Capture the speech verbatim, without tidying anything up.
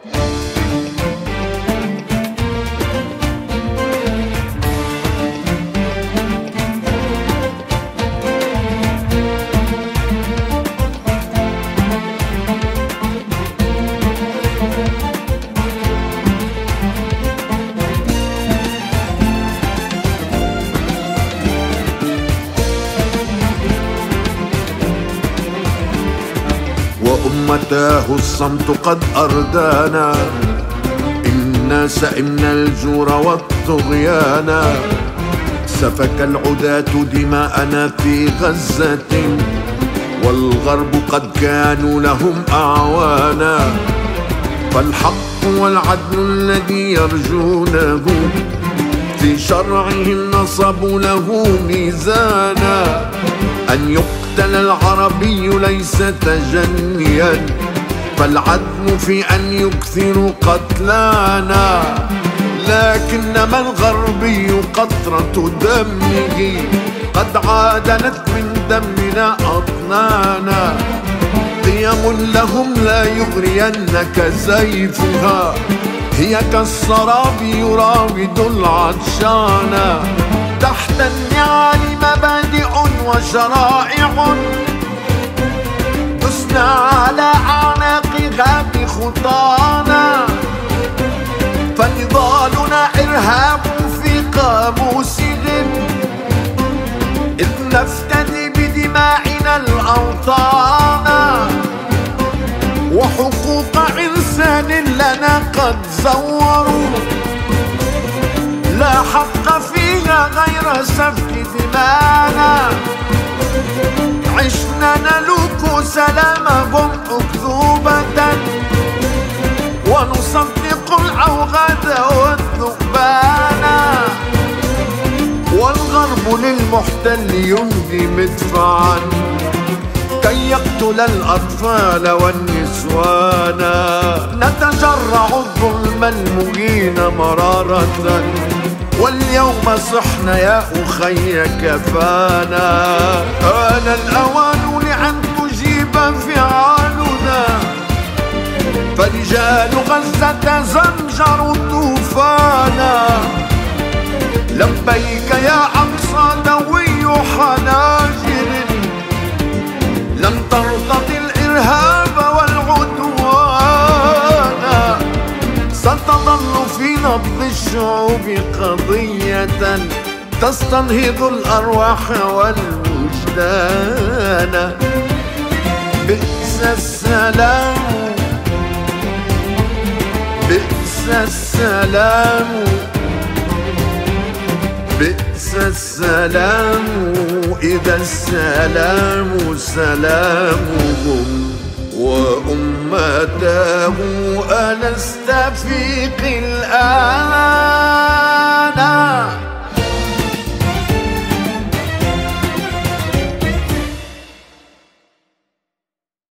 وأمتاه الصمت قد أردانا، إنا سئمنا الجور والطغيانا. سفك العداة دماءنا في غزة، والغرب قد كانوا لهم أعوانا. فالحق والعدل الذي يرجونه في شرعهم نصبوا له ميزانا. أن يقتل العربي ليس تجنيا، فالعدل في أن يكثروا قتلانا. لكنما الغربي قطرة دمه قد عادنت من دمنا أطنانا. قيم لهم لا يغرينك سيفها، هي كالسراب يراود العطشانا. تحت النعال مبادئ وشرائع تسنى على أعناقها بخطانا. فنضالنا إرهاب في قاموسهم، إذ نفتدي بدماعنا الأوطان. وحقوق إنسان لنا قد زوروا، لا حق فيها غير سفك دمانا. عشنا نلوك سلامهم أكذوبة، ونصدق العوغة والذؤبانا. والغرب للمحتل يهدي مدفعا كي يقتل الأطفال والنسوان. نتجرع الظلم المهين مرارة، واليوم صحنا يا أخي كفانا. آن الأوان لأن تجيب فعالنا، فرجال غزة زمجروا طوفانا. لبيك يا أقصى دوي حناجر، لم ترتضي الإرهاب والعدوان. ستظل في نبض الشعوب قضية تستنهض الأرواح والوجدان. بئس السلام بئس السلام بئس السلام إذا السلام سلامهم. وأمته ألست فيك الآن؟